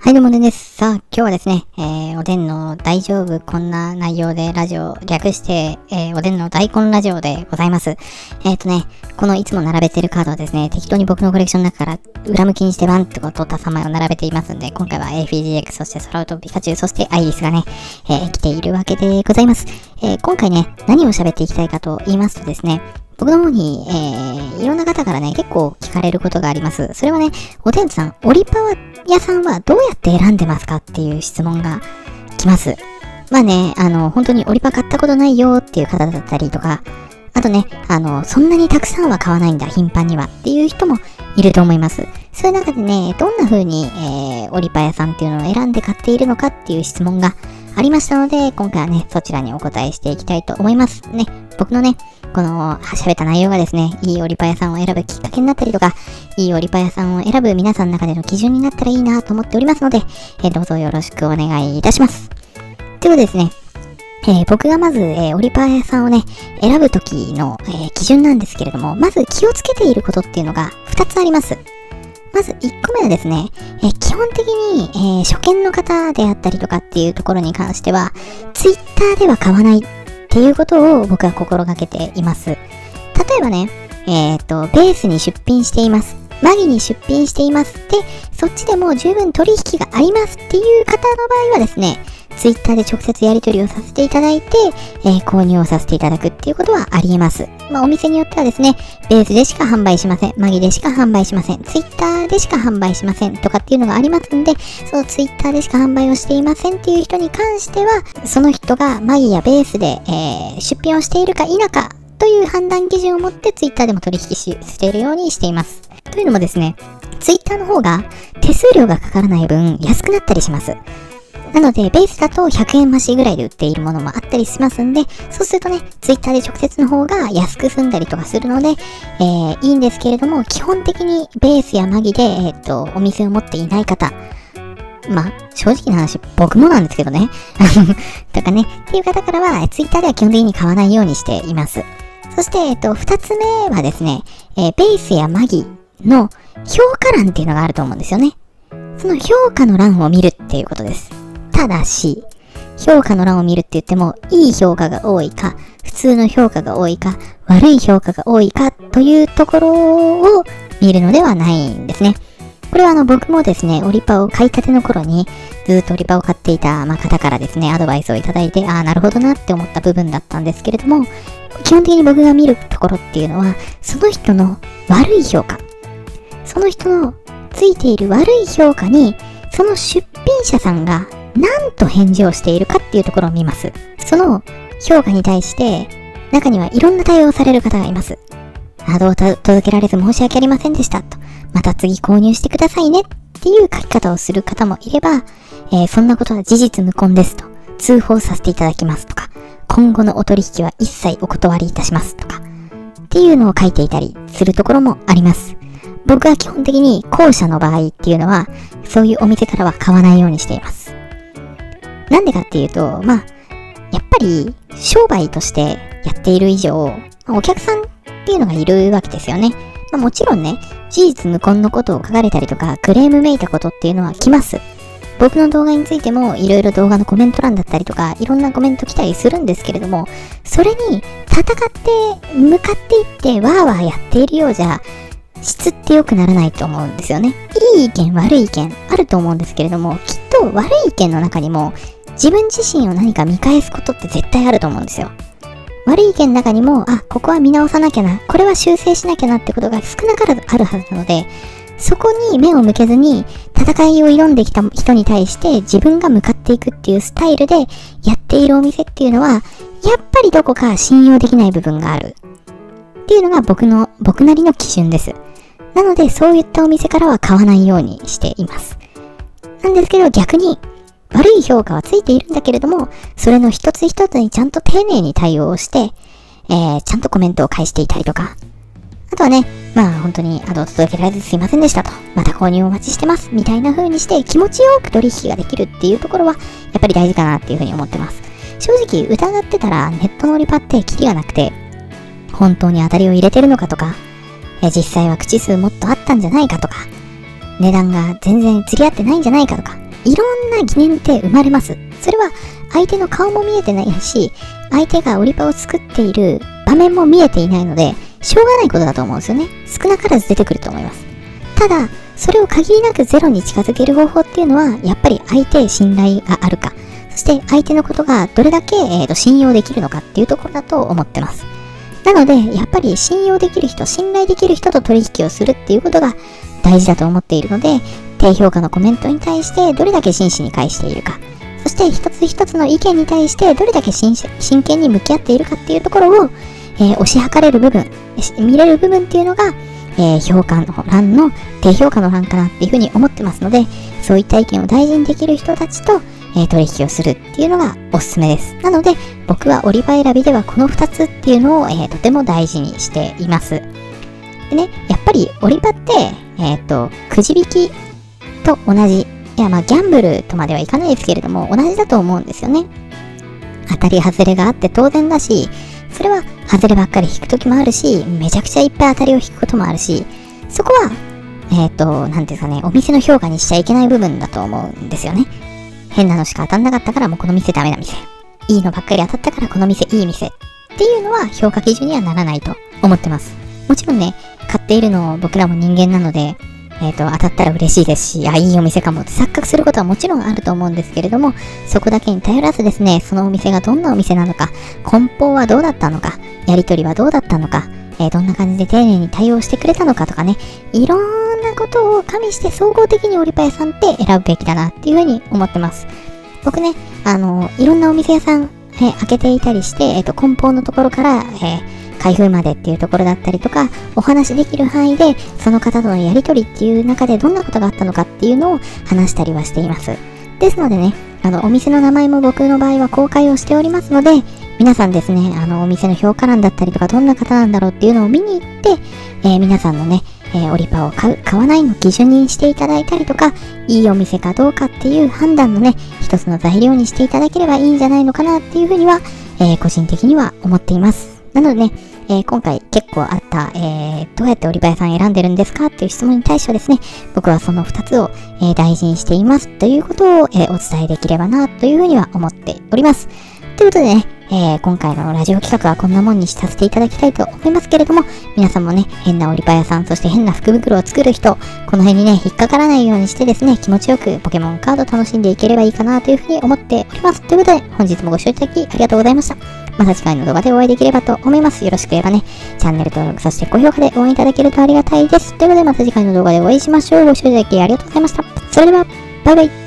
はい、どうもねです。さあ、今日はですね、おでんの大丈夫こんな内容でラジオ、略して、おでんの大根ラジオでございます。このいつも並べてるカードはですね、適当に僕のコレクションの中から裏向きにしてバンって取った3枚を並べていますんで、今回は AFGX、そしてソラウト、ピカチュウ、そしてアイリスがね、来ているわけでございます。今回ね、何を喋っていきたいかと言いますとですね、僕の方に、いろんな方からね、結構聞かれることがあります。それはね、おでんさん、オリパワ屋さんはどうやって選んでますかっていう質問が来ます。まあね、本当にオリパ買ったことないよっていう方だったりとか、あとね、そんなにたくさんは買わないんだ、頻繁にはっていう人もいると思います。そういう中でね、どんな風に、オリパ屋さんっていうのを選んで買っているのかっていう質問がありましたので、今回はね、そちらにお答えしていきたいと思いますね。僕のね、この喋った内容がですね、いいオリパ屋さんを選ぶきっかけになったりとか、いいオリパ屋さんを選ぶ皆さんの中での基準になったらいいなと思っておりますので、どうぞよろしくお願いいたします。ということでですね、僕がまず、オリパ屋さんをね、選ぶときの、基準なんですけれども、まず気をつけていることっていうのが2つあります。まず1個目はですね、基本的に、初見の方であったりとかっていうところに関しては、Twitter では買わないっていうことを僕は心がけています。例えばね、ベースに出品しています。マギに出品しています。で、そっちでも十分取引がありますっていう方の場合はですね、Twitter で直接やり取りをさせていただいて、購入をさせていただくっていうことはあり得ます。まあお店によってはですね、ベースでしか販売しません。マギでしか販売しません。Twitter でしか販売しませんとかっていうのがありますんで、その Twitter でしか販売をしていませんっていう人に関しては、その人がマギやベースで、出品をしているか否かという判断基準を持って Twitter でも取引しているようにしています。というのもですね、Twitter の方が手数料がかからない分安くなったりします。なので、ベースだと100円増しぐらいで売っているものもあったりしますんで、そうするとね、Twitter で直接の方が安く済んだりとかするので、いいんですけれども、基本的にベースやマギで、お店を持っていない方、まあ、正直な話、僕もなんですけどね。とかね、っていう方からは、Twitter では基本的に買わないようにしています。そして、二つ目はですね、ベースやマギの評価欄っていうのがあると思うんですよね。その評価の欄を見るっていうことです。ただし、評価の欄を見るって言っても、いい評価が多いか、普通の評価が多いか、悪い評価が多いかというところを見るのではないんですね。これは僕もですね、オリパを買いたての頃に、ずっとオリパを買っていた、方からですね、アドバイスをいただいて、なるほどなって思った部分だったんですけれども、基本的に僕が見るところっていうのは、その人の悪い評価、その人のついている悪い評価に、その出品者さんが何と返事をしているかっていうところを見ます。その評価に対して、中にはいろんな対応をされる方がいます。届けられず申し訳ありませんでしたと。また次購入してくださいねっていう書き方をする方もいれば、そんなことは事実無根ですと。通報させていただきますとか、今後のお取引は一切お断りいたしますとか、っていうのを書いていたりするところもあります。僕は基本的に後者の場合っていうのは、そういうお店からは買わないようにしています。なんでかっていうと、やっぱり商売としてやっている以上、お客さんっていうのがいるわけですよね。もちろんね、事実無根のことを書かれたりとか、クレームめいたことっていうのは来ます。僕の動画についても、いろいろ動画のコメント欄だったりとか、いろんなコメント来たりするんですけれども、それに戦って向かっていってわーわーやっているようじゃ、質って良くならないと思うんですよね。いい意見、悪い意見あると思うんですけれども、きっと悪い意見の中にも自分自身を何か見返すことって絶対あると思うんですよ。悪い意見の中にも、ここは見直さなきゃな、これは修正しなきゃなってことが少なからずあるはずなので、そこに目を向けずに戦いを挑んできた人に対して自分が向かっていくっていうスタイルでやっているお店っていうのは、やっぱりどこか信用できない部分があるっていうのが僕なりの基準です。なので、そういったお店からは買わないようにしています。なんですけど、逆に、悪い評価はついているんだけれども、それの一つ一つにちゃんと丁寧に対応をして、ちゃんとコメントを返していたりとか、あとはね、本当に、届けられずすいませんでしたと、また購入お待ちしてます、みたいな風にして気持ちよく取引ができるっていうところは、やっぱり大事かなっていう風に思ってます。正直、疑ってたら、ネットのオリパってキリがなくて、本当に当たりを入れてるのかとか、実際は口数もっとあったんじゃないかとか、値段が全然釣り合ってないんじゃないかとか、 いろんな疑念って生まれます。それは相手の顔も見えてないし、相手がオリパを作っている場面も見えていないので、しょうがないことだと思うんですよね。少なからず出てくると思います。ただ、それを限りなくゼロに近づける方法っていうのは、やっぱり相手信頼があるか、そして相手のことがどれだけ、信用できるのかっていうところだと思ってます。なので、やっぱり信用できる人、信頼できる人と取引をするっていうことが大事だと思っているので、低評価のコメントに対してどれだけ真摯に返しているか、そして一つ一つの意見に対してどれだけ真剣に向き合っているかっていうところを、推し量れる部分、見れる部分っていうのが、評価の欄の低評価の欄かなっていうふうに思ってますので、そういった意見を大事にできる人たちと、取引をするっていうのがおすすめです。なので、僕はオリパ選びではこの2つっていうのを、とても大事にしています。でね、やっぱりオリパって、くじ引きと同じ。いや、ギャンブルとまではいかないですけれども、同じだと思うんですよね。当たり外れがあって当然だし、それは外ればっかり引くときもあるし、めちゃくちゃいっぱい当たりを引くこともあるし、そこは、なんていうかね、お店の評価にしちゃいけない部分だと思うんですよね。変なのしか当たんなかったからもうこの店ダメな店。いいのばっかり当たったからこの店いい店。っていうのは評価基準にはならないと思ってます。もちろんね、買っているの僕らも人間なので、当たったら嬉しいですし、いいお店かもって錯覚することはもちろんあると思うんですけれども、そこだけに頼らずですね、そのお店がどんなお店なのか、梱包はどうだったのか、やりとりはどうだったのか、どんな感じで丁寧に対応してくれたのかとかね、いろんなことを加味して総合的にオリパ屋さんって選ぶべきだなっていうふうに思ってます。僕ね、いろんなお店屋さん、開けていたりして、梱包のところから、開封までっていうところだったりとか、お話できる範囲でその方とのやりとりっていう中でどんなことがあったのかっていうのを話したりはしています。ですのでね、お店の名前も僕の場合は公開をしておりますので、皆さんですね、お店の評価欄だったりとかどんな方なんだろうっていうのを見に行って、皆さんのね、オリパを買う、買わないの基準にしていただいたりとか、いいお店かどうかっていう判断のね、一つの材料にしていただければいいんじゃないのかなっていうふうには、個人的には思っています。なのでね、今回結構あった、どうやってオリパ屋さん選んでるんですかっていう質問に対してはですね、僕はその2つを、大事にしていますということを、お伝えできればなというふうには思っております。ということでね、今回のラジオ企画はこんなもんにさせていただきたいと思いますけれども、皆さんもね、変なオリパ屋さん、そして変な福袋を作る人、この辺にね、引っかからないようにしてですね、気持ちよくポケモンカード楽しんでいければいいかなというふうに思っております。ということで、本日もご視聴いただきありがとうございました。また次回の動画でお会いできればと思います。よろしければね、チャンネル登録、そして高評価で応援いただけるとありがたいです。ということで、また次回の動画でお会いしましょう。ご視聴いただきありがとうございました。それでは、バイバイ。